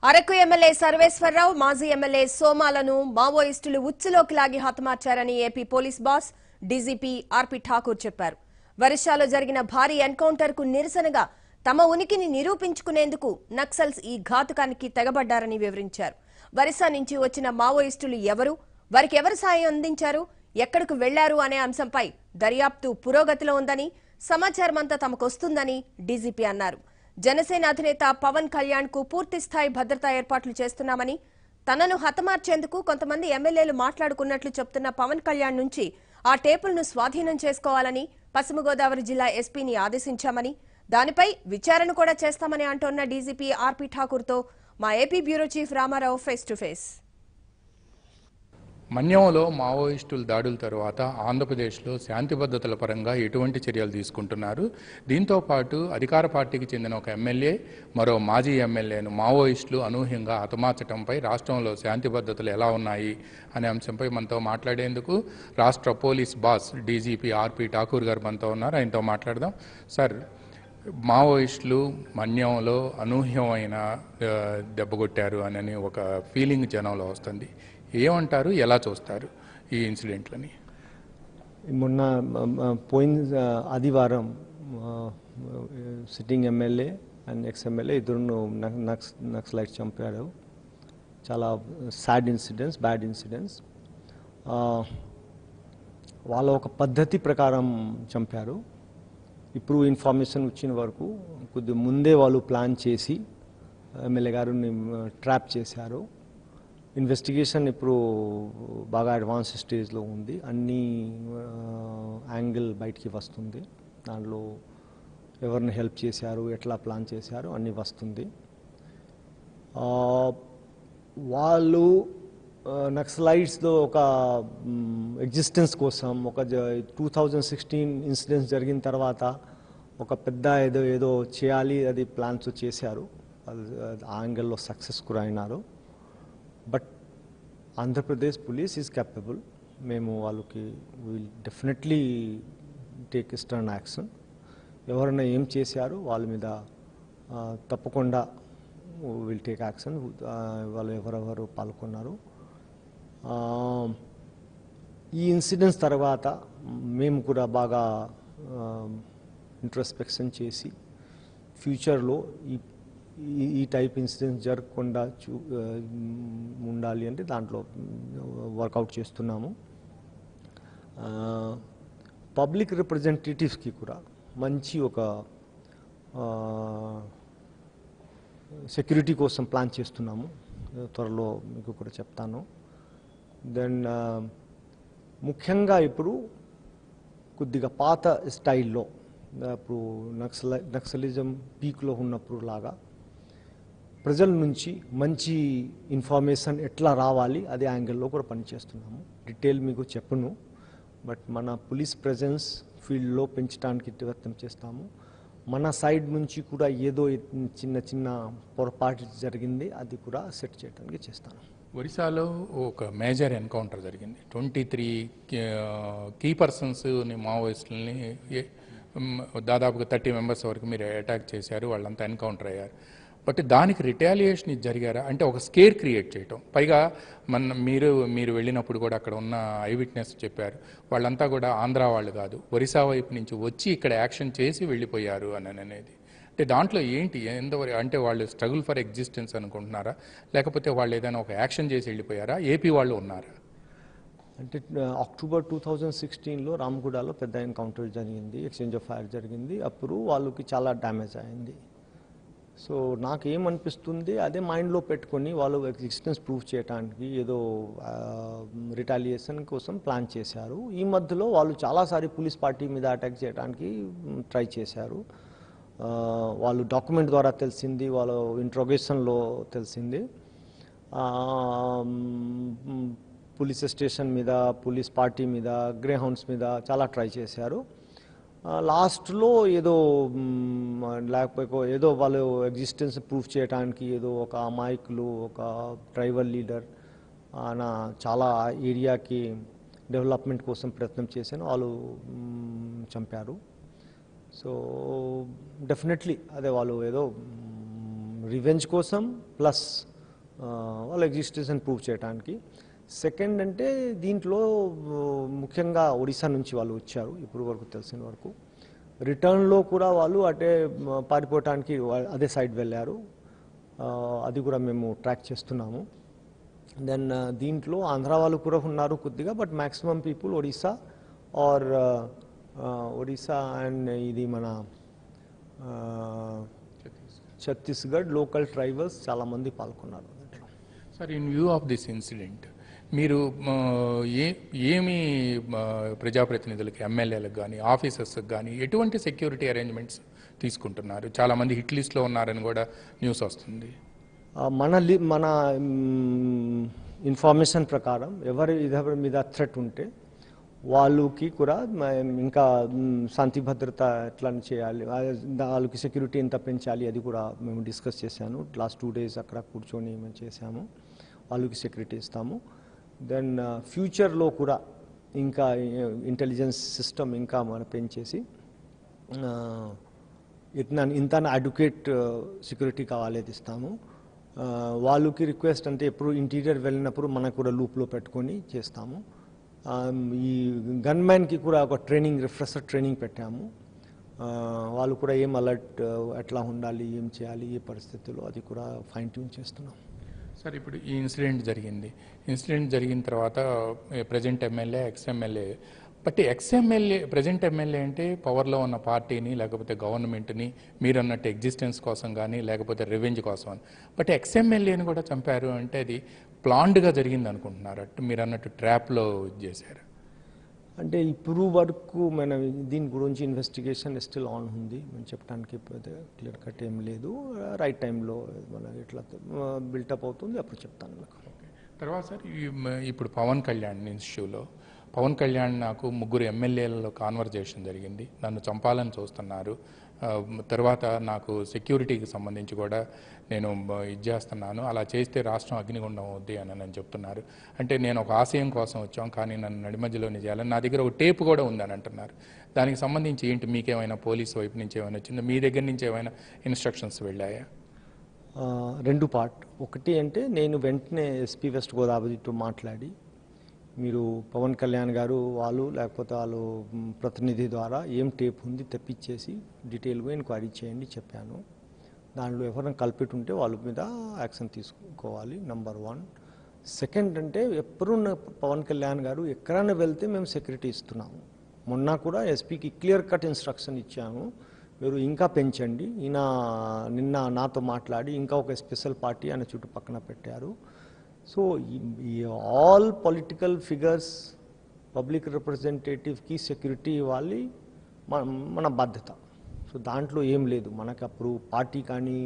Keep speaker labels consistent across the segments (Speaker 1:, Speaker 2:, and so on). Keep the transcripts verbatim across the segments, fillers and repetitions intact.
Speaker 1: Araku MLA Sarveswara Rao మాజీ MLA సోమాలను మావోయిస్టులు ఉచ్చులోకి లాగి హతమార్చారని AP police boss DGP RP Thakur చెప్పారు. వరిషాలో జరిగిన భారీ ఎన్కౌంటర్ కు నిరసనగా తమ ఉనికిని నిరూపించుకునేందుకు నక్సల్స్ ఈ ఘాతుకానికి తెగబడ్డారని వివరించారు. వరిసా నుంచి వచ్చిన మావోయిస్టులు ఎవరు, వారికి ఎవరు సాయం అందించారు, ఎక్కడకు వెళ్లారు అనే అంశంపై దర్యాప్తు పురోగతిలో ఉందని, సమాచారమంతా తమకొస్తుందని డీజీపీ అన్నారు. జనసేన అధినేత పవన్ కళ్యాణ్ కు పూర్తి స్థాయి భద్రతా ఏర్పాట్లు చేస్తున్నామని, తనను హతమార్చేందుకు కొంతమంది ఎమ్మెల్యేలు మాట్లాడుకున్నట్లు చెప్తున్న పవన్ కళ్యాణ్ నుంచి ఆ టేపులను స్వాధీనం చేసుకోవాలని పశ్చిమ గోదావరి జిల్లా ఎస్పీని ఆదేశించామని, దానిపై విచారణ కూడా చేస్తామని అంటోన్న డీజీపీ ఆర్పీ ఠాకూర్ తో మా AP bureau chief Ramarao face to face.
Speaker 2: మన్యంలో మావోయిస్టుల దాడుల తర్వాత ఆంధ్రప్రదేశ్లో శాంతి భద్రతల పరంగా ఎటువంటి చర్యలు తీసుకుంటున్నారు, దీంతో పాటు అధికార పార్టీకి చెందిన ఒక ఎమ్మెల్యే మరో మాజీ ఎమ్మెల్యేను మావోయిస్టులు అనూహ్యంగా హతమార్చడంపై రాష్ట్రంలో శాంతి భద్రతలు ఎలా ఉన్నాయి అనే అంశంపై మనతో మాట్లాడేందుకు రాష్ట్ర police boss DGP RP Thakur garu మనతో ఉన్నారు. ఆయనతో మాట్లాడదాం. సార్, మావోయిస్టులు మన్యంలో అనూహ్యమైన దెబ్బకొట్టారు అని ఒక ఫీలింగ్ జనంలో వస్తుంది. ఏమంటారు, ఎలా చూస్తారు ఈ ఇన్సిడెంట్లని?
Speaker 3: మొన్న పోయిన ఆదివారం sitting MLA and ex MLA ఇద్దరు నక్స్ నక్సలైట్స్ చంపారు. చాలా సాడ్ ఇన్సిడెంట్స్, బ్యాడ్ ఇన్సిడెంట్స్. వాళ్ళ ఒక పద్ధతి ప్రకారం చంపారు. ఇప్పుడు ఇన్ఫర్మేషన్ వచ్చిన వరకు కొద్దిగా ముందే వాళ్ళు ప్లాన్ చేసి ఎమ్మెల్యే గారిని ట్రాప్ చేశారు. ఇన్వెస్టిగేషన్ ఇప్పుడు బాగా అడ్వాన్స్ స్టేజ్లో ఉంది. అన్ని యాంగిల్ బయటికి వస్తుంది. దాంట్లో ఎవరిని హెల్ప్ చేశారు, ఎట్లా ప్లాన్ చేశారు అన్నీ వస్తుంది. వాళ్ళు నక్సలైట్స్లో ఒక ఎగ్జిస్టెన్స్ కోసం ఒక టూ థౌజండ్ సిక్స్టీన్ ఇన్సిడెంట్స్ జరిగిన తర్వాత ఒక పెద్ద ఏదో ఏదో చేయాలి అది ప్లాన్స్ చేశారు. ఆ యాంగిల్లో సక్సెస్ కూడా అయినారు. But Andhra Pradesh police is capable. మేము వాళ్ళకి will definitely take stern action. ఎవరైనా ఏం చేశారో వాళ్ళ మీద తప్పకుండా విల్ టేక్ యాక్షన్. వాళ్ళు ఎవరెవరు పాల్గొన్నారు. ఈ ఇన్సిడెంట్స్ తర్వాత మేము కూడా బాగా ఇంట్రోస్పెక్షన్ చేసి ఫ్యూచర్లో ఈ ఈ టైప్ ఇన్సిడెంట్స్ జరగకుండా చూ ఉండాలి అంటే దాంట్లో వర్కౌట్ చేస్తున్నాము. పబ్లిక్ రిప్రజెంటేటివ్స్కి కూడా మంచి ఒక సెక్యూరిటీ కోసం ప్లాన్ చేస్తున్నాము. త్వరలో మీకు కూడా చెప్తాను. దెన్ ముఖ్యంగా ఇప్పుడు కొద్దిగా పాత స్టైల్లో ఇప్పుడు నక్సల నక్సలిజం పీక్లో ఉన్నప్పుడు లాగా ప్రజల నుంచి మంచి ఇన్ఫర్మేషన్ ఎట్లా రావాలి అదే యాంగిల్లో కూడా పనిచేస్తున్నాము. డీటెయిల్ మీకు చెప్పను, బట్ మన పోలీస్ ప్రెజెన్స్ ఫీల్డ్లో పెంచడానికి ప్రయత్నం చేస్తాము. మన సైడ్ నుంచి కూడా ఏదో చిన్న చిన్న పొరపాటు జరిగింది అది కూడా సెట్ చేయడానికి చేస్తాను.
Speaker 2: ఒరిస్సాలో ఒక మేజర్ ఎన్కౌంటర్ జరిగింది. ట్వంటీ త్రీ కీ పర్సన్స్ మావోయిస్టులని దాదాపుగా థర్టీ మెంబర్స్ వరకు మీరు అటాక్ చేశారు. వాళ్ళంతా ఎన్కౌంటర్ అయ్యారు. బట్ దానికి రిటాలియేషన్ ఇది జరిగారా అంటే ఒక స్కేర్ క్రియేట్ చేయటం. పైగా మన మీరు మీరు వెళ్ళినప్పుడు కూడా అక్కడ ఉన్న ఐ విట్నెస్ చెప్పారు, వాళ్ళంతా కూడా ఆంధ్ర వాళ్ళు కాదు, ఒరిస్సా వైపు నుంచి వచ్చి ఇక్కడ యాక్షన్ చేసి వెళ్ళిపోయారు అని అనేది. అంటే దాంట్లో ఏంటి, ఎంతవరకు అంటే వాళ్ళు స్ట్రగుల్ ఫర్ ఎగ్జిస్టెన్స్ అనుకుంటున్నారా, లేకపోతే వాళ్ళు ఏదైనా ఒక యాక్షన్ చేసి వెళ్ళిపోయారా, ఏపీ వాళ్ళు ఉన్నారా?
Speaker 3: అంటే అక్టోబర్ టూ థౌజండ్ సిక్స్టీన్లో రామగూడలో పెద్ద ఎన్కౌంటర్ జరిగింది, ఎక్స్చేంజ్ ఆఫ్ ఫైర్ జరిగింది. అప్పుడు వాళ్ళకి చాలా డ్యామేజ్ అయింది. సో నాకేమనిపిస్తుంది, అదే మైండ్లో పెట్టుకొని వాళ్ళు ఎగ్జిస్టెన్స్ ప్రూవ్ చేయడానికి ఏదో రిటాలియేషన్ కోసం ప్లాన్ చేశారు. ఈ మధ్యలో వాళ్ళు చాలాసారి పోలీస్ పార్టీ మీద అటాక్ చేయడానికి ట్రై చేశారు. వాళ్ళు డాక్యుమెంట్ ద్వారా తెలిసింది, వాళ్ళ ఇంట్రోగేషన్లో తెలిసింది. పోలీస్ స్టేషన్ మీద, పోలీస్ పార్టీ మీద, గ్రే హౌండ్స్ మీద చాలా ట్రై చేశారు. లాస్ట్లో ఏదో లేకపోతే ఏదో వాళ్ళు ఎగ్జిస్టెన్స్ ప్రూఫ్ చేయడానికి ఏదో ఒక అమాయకులు, ఒక ట్రైబల్ లీడర్ నా చాలా ఏరియాకి డెవలప్మెంట్ కోసం ప్రయత్నం చేశాను, వాళ్ళు చంపారు. సో డెఫినెట్లీ అదే వాళ్ళు ఏదో రివెంజ్ కోసం ప్లస్ వాళ్ళ ఎగ్జిస్టెన్స్ని ప్రూవ్ చేయడానికి. సెకండ్ అంటే దీంట్లో ముఖ్యంగా ఒడిశా నుంచి వాళ్ళు వచ్చారు ఇప్పుడు వరకు తెలిసిన వరకు. రిటర్న్లో కూడా వాళ్ళు అటే పారిపోవటానికి అదే సైడ్ వెళ్ళారు, అది కూడా మేము ట్రాక్ చేస్తున్నాము. దెన్ దీంట్లో ఆంధ్ర వాళ్ళు కూడా ఉన్నారు కొద్దిగా, but maximum people Odisha or Odisha and ఇది మన ఛత్తీస్గఢ్ లోకల్ ట్రైబల్స్ చాలామంది పాల్గొన్నారు.
Speaker 2: Sir, in view of this incident మీరు ఏ ఏమి ప్రజాప్రతినిధులకి, ఎమ్మెల్యేలకు కానీ ఆఫీసర్స్కి కానీ ఎటువంటి సెక్యూరిటీ అరేంజ్మెంట్స్ తీసుకుంటున్నారు? చాలామంది హిట్ లిస్ట్లో ఉన్నారని కూడా న్యూస్ వస్తుంది.
Speaker 3: మన లి మన ఇన్ఫర్మేషన్ ప్రకారం ఎవరి ఎవరి మీద థ్రెట్ ఉంటే వాళ్ళకి కూడా ఇంకా శాంతి భద్రత ఎట్లా చేయాలి, వాళ్ళకి సెక్యూరిటీ ఎంత పెంచాలి అది కూడా మేము డిస్కస్ చేశాను. లాస్ట్ టూ డేస్ అక్కడ కూర్చొని మేము చేసాము, వాళ్ళకి సెక్యూరిటీ ఇస్తాము. దెన్ ఫ్యూచర్లో కూడా ఇంకా ఇంటెలిజెన్స్ సిస్టమ్ ఇంకా మనం పెంచేసి ఇట్లా ఇంత అడ్వకేట్ సెక్యూరిటీ కావాలి అది ఇస్తాము. వాళ్ళకి రిక్వెస్ట్ అంటే ఎప్పుడు ఇంటీరియర్ వెళ్ళినప్పుడు మనకు కూడా లూప్లో పెట్టుకొని చేస్తాము. ఈ గన్మ్యాన్కి కూడా ఒక ట్రైనింగ్ రిఫ్రెషర్ ట్రైనింగ్ పెట్టాము. వాళ్ళు కూడా ఏం అలర్ట్ ఎట్లా ఉండాలి, ఏం చేయాలి ఏ పరిస్థితుల్లో అది కూడా ఫైన్ ట్యూన్ చేస్తున్నాం.
Speaker 2: సార్, ఇప్పుడు ఈ ఇన్సిడెంట్ జరిగింది ఇన్సిడెంట్ జరిగిన తర్వాత present MLA ex MLA but ex MLA present MLA అంటే పవర్లో ఉన్న పార్టీని లేకపోతే గవర్నమెంట్ని మీరు అన్నట్టు ఎగ్జిస్టెన్స్ కోసం కానీ లేకపోతే రివెంజ్ కోసం అని, బట్ ఎక్స్ ఎమ్మెల్యేని కూడా చంపారు అంటే అది ప్లాన్డ్గా జరిగింది అనుకుంటున్నారు, అట్టు మీరు అన్నట్టు ట్రాప్లో చేశారు
Speaker 3: అంటే ఇప్పుడు వరకు మన దీని గురించి ఇన్వెస్టిగేషన్ స్టిల్ ఆన్ ఉంది, మేము చెప్పడానికి క్లియర్ కట్ ఏం లేదు. రైట్ టైంలో మన ఇట్లా బిల్టప్ అవుతుంది అప్పుడు చెప్తాను మీకు.
Speaker 2: తర్వాత సార్, ఇప్పుడు పవన్ కళ్యాణ్ ఇష్యూలో పవన్ కళ్యాణ్ నాకు ముగ్గురు ఎమ్మెల్యేలలో కాన్వర్జేషన్ జరిగింది, నన్ను చంపాలని చూస్తున్నారు, తర్వాత నాకు సెక్యూరిటీకి సంబంధించి కూడా నేను ఇది చేస్తున్నాను, అలా చేస్తే రాష్ట్రం అగ్నిగుండం అవుద్ది అని నేను చెప్తున్నారు. అంటే నేను ఒక ఆశయం కోసం వచ్చాం కానీ నన్ను నడిమధ్యలోనే చేయాలని, నా దగ్గర ఒక టేప్ కూడా ఉందని అంటున్నారు. దానికి సంబంధించి ఏంటి, మీకేమైనా పోలీసు వైపు నుంచి ఏమైనా వచ్చిందో, మీ దగ్గర నుంచి ఏమైనా ఇన్స్ట్రక్షన్స్ వెళ్ళాయా?
Speaker 3: రెండు పార్ట్. ఒకటి అంటే నేను వెంటనే ఎస్పీ వెస్ట్ గోదావరితో మాట్లాడి మీరు పవన్ కళ్యాణ్ గారు వాళ్ళు లేకపోతే వాళ్ళు ప్రతినిధి ద్వారా ఏం టేప్ ఉంది తెప్పించేసి డీటెయిల్గా ఎంక్వైరీ చేయండి చెప్పాను. దాంట్లో ఎవరైనా కల్పిట్ ఉంటే వాళ్ళ మీద యాక్షన్ తీసుకోవాలి, నంబర్ వన్. సెకండ్ అంటే ఎప్పుడు పవన్ కళ్యాణ్ గారు ఎక్కడైనా వెళ్తే మేము సెక్యూరిటీ ఇస్తున్నాము. మొన్న కూడా ఎస్పీకి క్లియర్ కట్ ఇన్స్ట్రక్షన్ ఇచ్చాము, మీరు ఇంకా పెంచండి. ఈయన నిన్న నాతో మాట్లాడి ఇంకా ఒక స్పెషల్ పార్టీ ఆయన చుట్టుపక్కన పెట్టారు. సో ఈ ఆల్ పొలిటికల్ ఫిగర్స్ పబ్లిక్ రిప్రజెంటేటివ్కి సెక్యూరిటీ ఇవ్వాలి మన బాధ్యత. సో దాంట్లో ఏం లేదు, మనకు అప్పుడు పార్టీ కానీ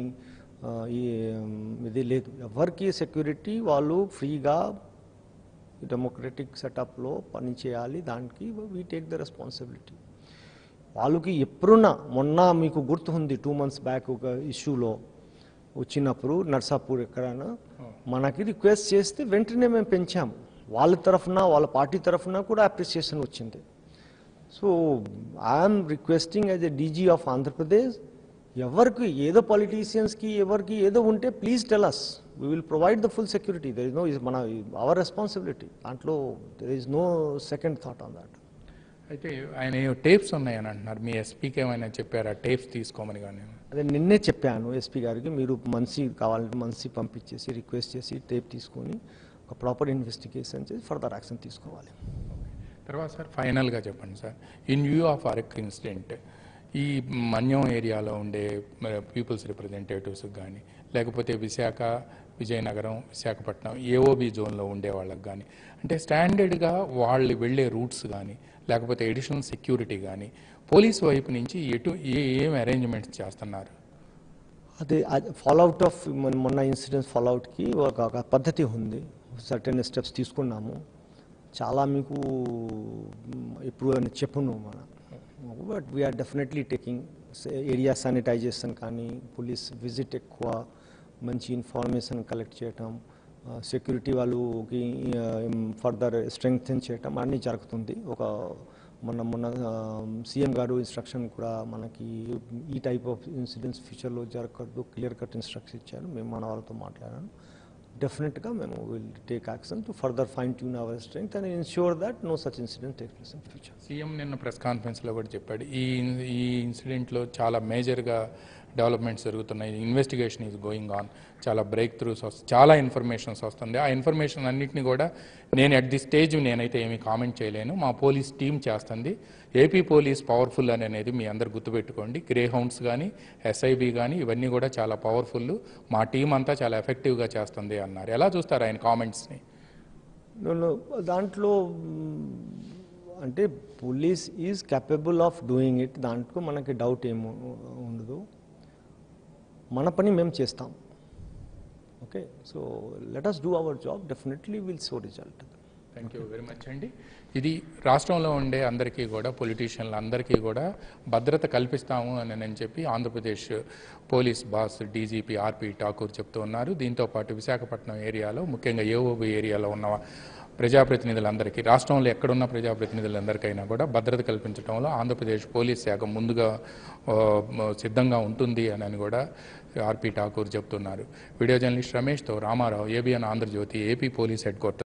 Speaker 3: ఇది లేదు, ఎవరికి సెక్యూరిటీ వాళ్ళు ఫ్రీగా డెమోక్రటిక్ సెటప్లో పని చేయాలి, దానికి వీ టేక్ ద రెస్పాన్సిబిలిటీ. వాళ్ళకి ఎప్పుడున్నా మొన్న మీకు గుర్తు ఉంది టూ మంత్స్ బ్యాక్ ఒక ఇష్యూలో వచ్చినప్పుడు నర్సాపూర్ ఎక్కడైనా మనకి రిక్వెస్ట్ చేస్తే వెంటనే మేము పెంచాము, వాళ్ళ తరఫున వాళ్ళ పార్టీ తరఫున కూడా అప్రిసియేషన్ వచ్చింది. So I'm requesting as a DG of Andhra Pradesh, ఎవరికి ఏదో పొలిటీషియన్స్కి ఎవరికి ఏదో ఉంటే please tell us, we will provide the full security. There is no మన అవర్ రెస్పాన్సిబిలిటీ, దాంట్లో there is no second thought on that.
Speaker 2: అయితే ఆయన టేప్స్ ఉన్నాయని అంటున్నారు, మీ ఎస్పీకి ఏమైనా చెప్పారా టేప్స్ తీసుకోమని? కానీ
Speaker 3: అదే నిన్నే చెప్పాను ఎస్పీ గారికి, మీరు మనిషి కావాలంటే మనిషి పంపించేసి రిక్వెస్ట్ చేసి టేప్ తీసుకొని ఒక ప్రాపర్ ఇన్వెస్టిగేషన్ చేసి ఫర్దర్ యాక్షన్ తీసుకోవాలి.
Speaker 2: తర్వాత సార్ ఫైనల్గా చెప్పండి సార్, ఇన్ వ్యూ ఆఫ్ అరెక్ ఇన్సిడెంట్ ఈ మన్యం ఏరియాలో ఉండే పీపుల్స్ రిప్రజెంటేటివ్స్ కానీ లేకపోతే విశాఖ విజయనగరం విశాఖపట్నం ఏఓబి జోన్లో ఉండే వాళ్ళకి కానీ అంటే స్టాండర్డ్గా వాళ్ళు వెళ్ళే రూట్స్ కానీ లేకపోతే ఎడిషనల్ సెక్యూరిటీ కానీ పోలీసు వైపు నుంచి ఎటు ఏ ఏం అరేంజ్మెంట్స్ చేస్తున్నారు?
Speaker 3: అదే ఫాలోఅవుట్ ఆఫ్ మొన్న ఇన్సిడెంట్స్ ఫాలోఅవుట్కి ఒక పద్ధతి ఉంది, సర్టెన్ స్టెప్స్ తీసుకున్నాము. చాలా మీకు ఇప్పుడు అని చెప్పును మన, but we are definitely taking area sanitization కానీ పోలీస్ విజిట్ ఎక్కువ, మంచి ఇన్ఫర్మేషన్ కలెక్ట్ చేయటం, సెక్యూరిటీ వాళ్ళకి ఫర్దర్ స్ట్రెంగ్తెన్ చేయటం అన్నీ జరుగుతుంది. ఒక మొన్న మొన్న సీఎం గారు ఇన్స్ట్రక్షన్ కూడా మనకి ఈ టైప్ ఆఫ్ ఇన్సిడెంట్స్ ఫ్యూచర్లో జరగకూడదు క్లియర్ కట్ ఇన్స్ట్రక్షన్ ఇచ్చారు, మేము మన వాళ్ళతో మాట్లాడాను. డెఫినెట్గా మేము will take action to further fine tune our strength and ensure that no such incident takes place in future.
Speaker 2: CM నిన్న ప్రెస్ కాన్ఫరెన్స్లో కూడా చెప్పాడు ఈ ఈ ఇన్సిడెంట్లో చాలా మేజర్గా డెవలప్మెంట్స్ జరుగుతున్నాయి, ఇన్వెస్టిగేషన్ ఈజ్ గోయింగ్ ఆన్, చాలా బ్రేక్ త్రూస్ వస్తుంది, చాలా ఇన్ఫర్మేషన్స్ వస్తుంది. ఆ ఇన్ఫర్మేషన్ అన్నింటినీ కూడా నేను అట్ ది స్టేజ్ నేనైతే ఏమీ కామెంట్ చేయలేను, మా పోలీస్ టీం చేస్తుంది. ఏపీ పోలీస్ పవర్ఫుల్ అని అనేది మీ అందరు గుర్తుపెట్టుకోండి. గ్రే హౌండ్స్ కానీ ఎస్ఐబి కానీ ఇవన్నీ కూడా చాలా పవర్ఫుల్, మా టీం అంతా చాలా ఎఫెక్టివ్గా చేస్తుంది అన్నారు. ఎలా చూస్తారు ఆయన కామెంట్స్ని?
Speaker 3: దాంట్లో అంటే police is capable of doing it, దాంట్లో మనకి డౌట్ ఏమి ఉండదు. మన పని మేము చేస్తాం. Okay, so let us do our job, definitely will so result.
Speaker 2: Thank you very much అండి. ఇది రాష్ట్రంలో ఉండే అందరికీ కూడా, పొలిటీషియన్లు అందరికీ కూడా భద్రత కల్పిస్తాము అని నేను చెప్పి Andhra Pradesh police boss DGP RP Thakur చెప్తూ ఉన్నారు. దీంతోపాటు విశాఖపట్నం ఏరియాలో ముఖ్యంగా ఏఓబి ఏరియాలో ఉన్న ప్రజాప్రతినిధులందరికీ, రాష్ట్రంలో ఎక్కడున్న ప్రజాప్రతినిధులందరికైనా కూడా భద్రత కల్పించడంలో ఆంధ్రప్రదేశ్ పోలీస్ శాఖ ముందుగా సిద్ధంగా ఉంటుంది అని కూడా ఆర్పి ఠాకూర్ చెప్తున్నారు. వీడియో జర్నలిస్ట్ రమేష్తో Ramarao, ABN Andhra Jyothi, AP police head quarter.